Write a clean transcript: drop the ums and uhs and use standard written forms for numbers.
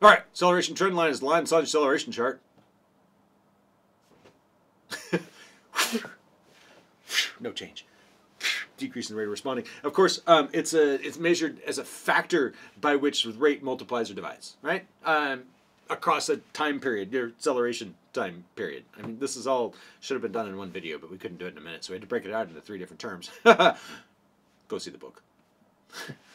All right, acceleration trend line is the line inside the acceleration chart. No change. Decrease in the rate of responding. Of course, it's measured as a factor by which the rate multiplies or divides, right? Across a time period, your acceleration time period. I mean, this is all should have been done in one video, but we couldn't do it in a minute, so we had to break it out into 3 different terms. Go see the book.